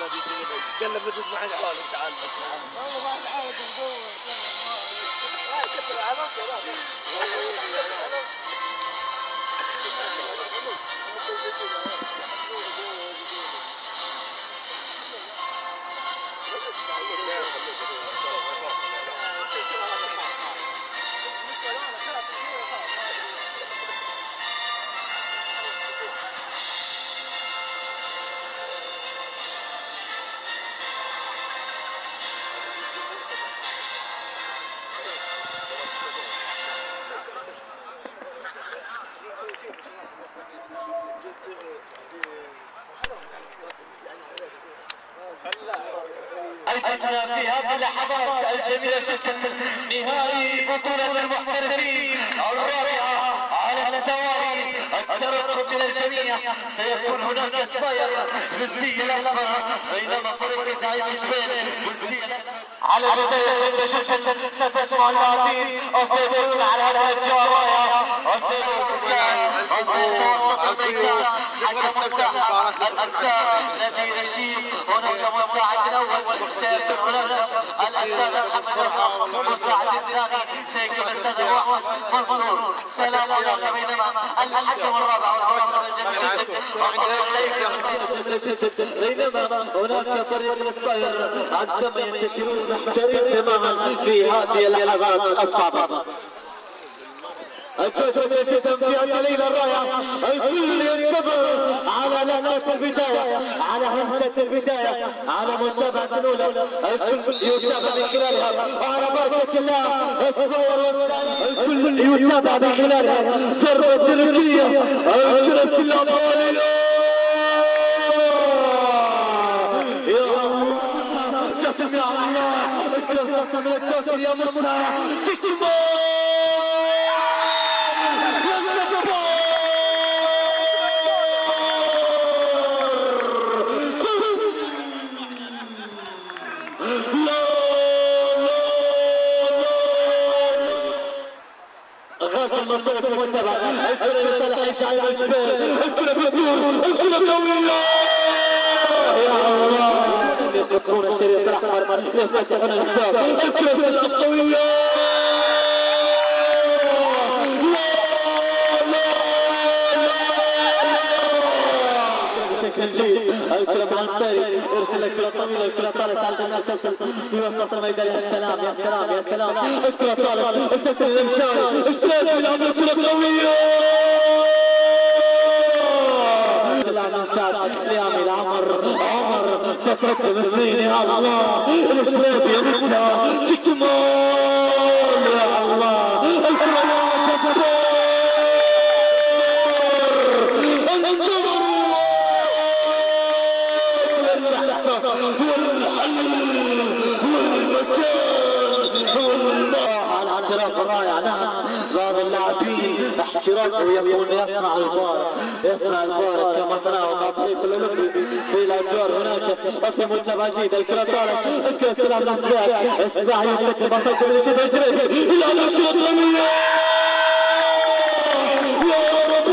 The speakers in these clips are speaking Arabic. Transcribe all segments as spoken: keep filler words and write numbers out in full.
قال له بدك معي حوالي تعال بس والله ما تعاود نقول لا كبر على أيضا في هذه اللحظات الجميلة جدا نهائي بطولة المحترفين الرابعة على التوالي. الترقب من الجميع سيكون هناك سباير بالزي الأصفر بينما فريق زعيم الجبال بالزي الأسود. على بداية جدا ستسمع اللاعبين السيطرون على هذه الجورايا السيطرون وسط الميدان حكم الساحة الأستاذ نادي رشيد. هناك مساعد الأول سيكون هناك الأستاذ محمد يسار مساعد الثاني سيكون الأستاذ أحمد منصور. سلام هناك بينما الحكم الرابع والحكم الجميل جدا بينما هناك فريق الاسباير عندما ينتشرون محترفين تماما في هذه اللحظات الصعبة. الجوشة جدا في هذه الليلة الرائعة الكل ينتظر على لحظة البداية على همسة البداية على متابعة الأولى الكل يتابع من خلالها وعلى بركة الله الكل يتابع من خلالها ثروة تركية الكرة الأبطالية. يا الله جسم يا الله الكرة تصل من التوكل يا مرتضى تكمل المصدر المتبع الكرة لصالح زعيم الجبال الكرة بتدور الكرة قوية يا الله يقصرون الشريط الأحمر يفتحون الباب الكرة القوية بشكل جيد. الكرة مع الفاري يرسل الكرة طويلة الكرة طالت على الجمال تصل في وسط الميدان. يا سلام يا سلام يا سلام الكرة طالت تصل للمشاي اشتراك يلعب الكرة قوية يلعب سعد ليامل عمر عمر تقدم الصيني يا الله الاشراف يمتع تكمل يا الله الكرة جبار هو الحل هو المكان هو الماء على الاعتراف الرائع. نعم بعض اللاعبين احترافه يكون يصنع الفارق يصنع الفارق كما صنعه فريق الاولمبي في الاجوار هناك وفي متابعه جيده. الكره طالت الكره تلعب الاسباع اسباع يمتلك مسجل من شبه الجريفي الى الكره الطويله يا رب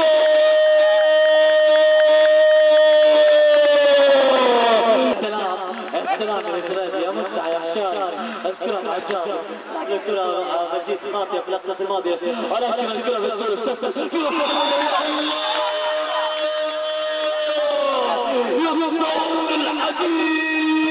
السلام يا شباب يا متعة يا عشاق الكرة مع جاب الكرة مجيد خاطئة في اللحظة الماضية ولكن الكرة بتدور بتصل في وسط الميدان يقطعون الحديد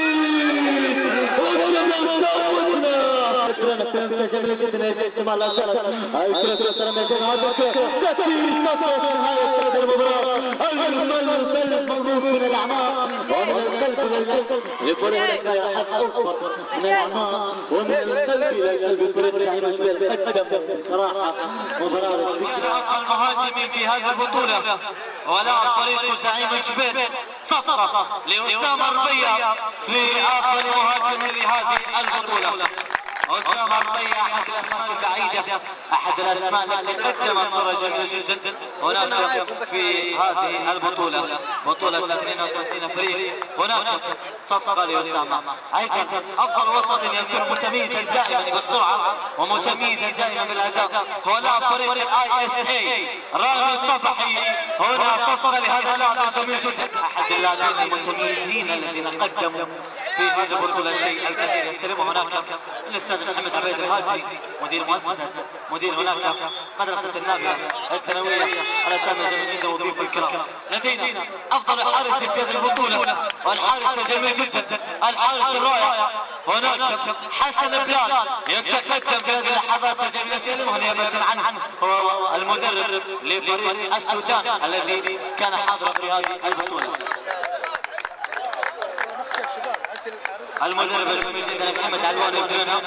وكما ساوتنا الكرة الكرة جميلة جدا يا شيخ جمال الزلط الكرة ترى يا شيخ هذا الكرة تأتي صفرة في نهاية المباراة القلب مضروب من الأعماق ومن القلب إلى القلب لفريق الإسماعيلي حتى أكبر من الأعماق ومن القلب إلى القلب فريق زعيم الجبال قدم بصراحة مباراة المهاجمين في هذه البطولة ولا فريق زعيم الجبال صفقة لأسامة الربيع في آخر مهاجم لهذه البطولة. أسامة ربيع أحد الأسماء البعيدة، أحد الأسماء التي قدمت صورة جميلة جدا هناك في هذه البطولة، بطولة اثنين وثلاثين فريق. هناك صفقة لأسامة، أيضا أفضل وسط يكون متميزا دائما بالسرعة ومتميزا دائما بالأداء هو لاعب فريق الاي اس اي رامي الصفحي. هنا صفقة لهذا اللاعب الجميل جدا، أحد اللاعبين المتميزين الذين قدموا في هذه البطولة شيء الكثير. يستلمه هناك الأستاذ محمد عبيد الهاشمي مدير مؤسسة مدير هناك مدرسة النابلة الثانوية. الأسامي الجميل جدا وضيوف الكرام. لدينا أفضل حارس في هذه البطولة والحارس الجميل جدا الحارس الرائع هناك حسن بلال يتقدم في هذه اللحظات الجميلة جدا نيابة عنه هو المدرب لفريق السودان الذي كان حاضرا في هذه البطولة. المدرب الجميل جدا محمد علوان الدرنا.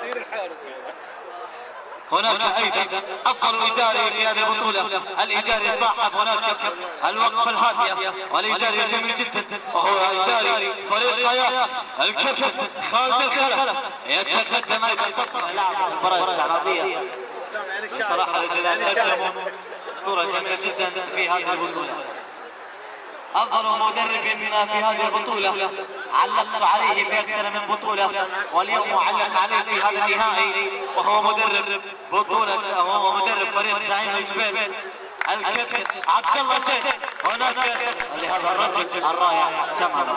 هناك ايضا افضل اداري في هذه البطوله الاداري صاحب هناك الوقفه الهاديه والاداري الجميل جدا وهو اداري فريق قياس الكابتن خالد الخلف. يتقدم ايضا صفقه لاعب المباراه الاعراضيه بصراحه الذين قدموا صوره جميله جدا في هذه البطوله. أفضل مدرب في هذه البطولة علقت عليه في أكثر من بطولة واليوم معلق عليه في هذا النهائي وهو مدرب بطولة وهو مدرب فريق زعيم الجبال الكابتن عبد الله زيد. هناك لهذا الرجل الرائع تماما.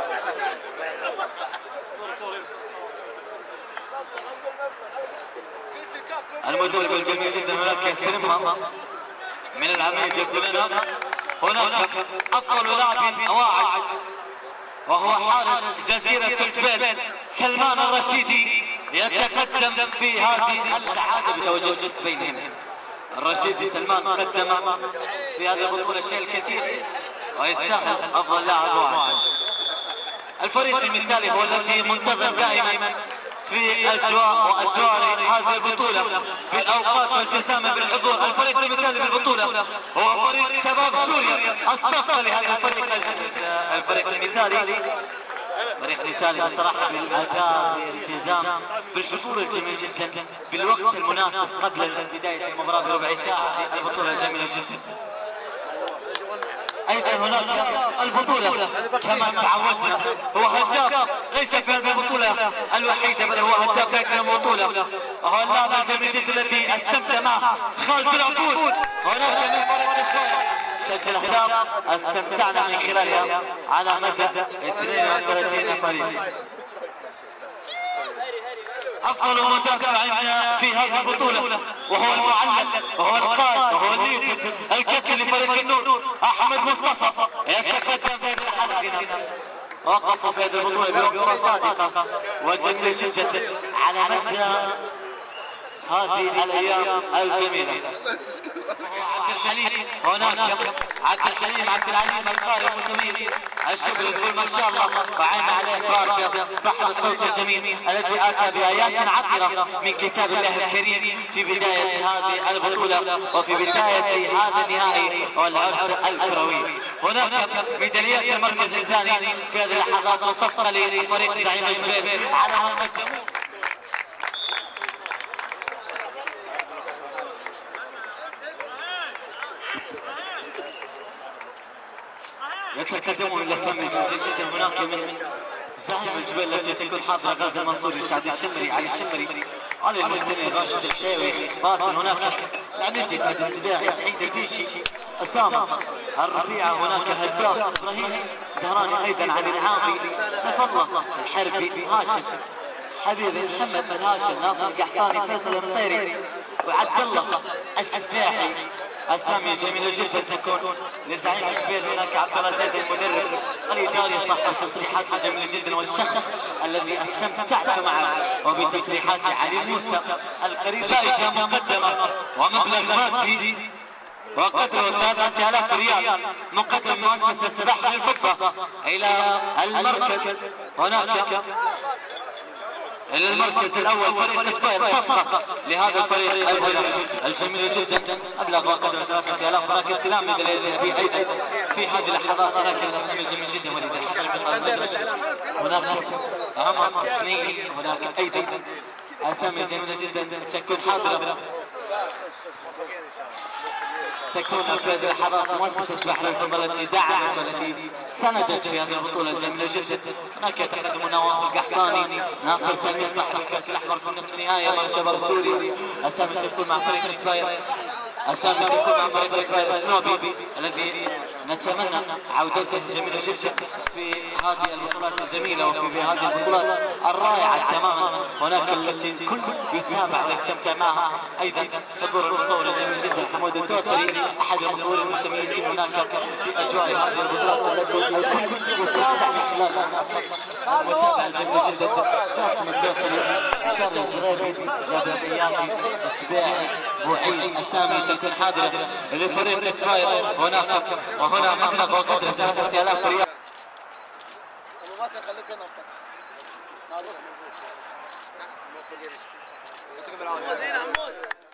المدرب الجميل جدا هناك يستلمها من العميد يقولنا. هناك أفضل لاعب واعد وهو حارس جزيرة الجبال سلمان الرشيدي يتقدم في هذه السعادة بتواجد بينهم. الرشيدي سلمان قدم في هذه البطولة الشيء الكثير ويستاهل أفضل لاعب واعد. الفريق المثالي هو الذي منتظر دائما في اجواء وادوار هذه البطوله بالاوقات والتزاما بالحضور. الفريق المثالي بالبطوله هو فريق شباب سوريا. الصفقه لهذا الفريق الفريق المثالي فريق مثالي بصراحه بالاداء بالالتزام بالحضور الجميل جدا بالوقت المناسب قبل بدايه المباراه بربع ساعه. البطوله الجميله جدا. ايضا هناك البطوله كما تعودنا هو هداف ليس في هذه البطوله الوحيده بل هو هداف في اكثر من بطوله وهو اللاعب الجميل جدا الذي استمتع معه خالد العبود. هناك من فريق الاسبوع سجل اهداف استمتعنا من خلالها على مدى اثنين وثلاثين فريق. افضل مدافع عندنا في هذه البطوله وهو المعلق وهو القائد وهو الليدر الكابتن لفريق النور احمد مصطفى يتقدم في الحلقه. وقف في هذه البطوله بوقفه صادقه وجميله جدا على مدى هذه الايام الجميله. عبد الحليم هناك عبد الحليم عبد العليم القارئ المتميز الشكر يقول ما شاء الله وعين عليه بارك صاحب الصوت الجميل الذي اتى بايات عطره من كتاب الله الكريم في بدايه هذه البطوله وفي بدايه هذا النهائي والعرس الكروي. هناك ميداليات المركز الثاني في هذه اللحظات مصفقه لفريق زعيم الجبال على ما قدموه. يتقدمون الاسامي الجميله جدا. هناك من زعيم الجبال التي تكون حاضره غازي المنصوري سعد الشمري علي الشمري علي المستنير راشد الحليوي باسل. هناك العنزي سعد السباعي سعيد البيشي اسامه الربيعه. هناك هداف ابراهيم زهراني ايضا علي العاطي تفضل الحربي هاشم حبيبي محمد بن هاشم ناصر القحطاني فيصل المطيري وعبد الله السباعي. اسامي جميله جدا تكون لزعيم الجبال. هناك عبد الله زيد المدرب الاداري صاحب تصريحات جميله جدا والشخص الذي استمتعت معه وبتصريحات علي موسى القريب. جائزه مقدمه ومبلغ مادي وقدره ثلاثة آلاف ريال مقدم مؤسسه سلاح للفضه الى المركز. هناك الى المركز الاول فريق سباير صفقه لهذا الفريق الجميل جدا ابلغ وقدره ثلاثة آلاف. هناك استلام ميداليه ذهبيه ايضا في هذه اللحظات. هناك الاسامي الجميل جدا وليد الحضر من المجلس. هناك عمر سنين. هناك ايضا اسامي جميله جدا تكون حاضره، تكون في هذه اللحظات مؤسسة بحر الفضل التي دعمت والتي ساندت في هذه البطولة الجميلة جدا. هناك يتقدم نواف القحطاني، ناصر سمير صاحب الكرت الأحمر في النصف النهائي أمام جبر السوري. أسامي تكون مع فريق السباير، أسامي تكون مع فريق السباير السنوبي الذي نتمنى عودته جميلة جدا في هذه البطولات الجميلة وفي هذه البطولات الرائعة تماما. هناك التي الكل يتابع ويستمتع معها. أيضا حضور المصور الجميل جدا حمود الدوسري أحد المصورين المتميزين هناك في أجواء هذه البطولات التي الكل يتابع من خلالها. المتابع الجميل جدا جاسم الدوسري، بشار الجريبي، جابر الرياضي، السباعي، بوعيد. أسامي تكون حاضرة لفريق السباير هناك، وهنا مبلغ وقدر ثلاثة آلاف ريال. ابو بكر خليك هنا ابو بكر. عمود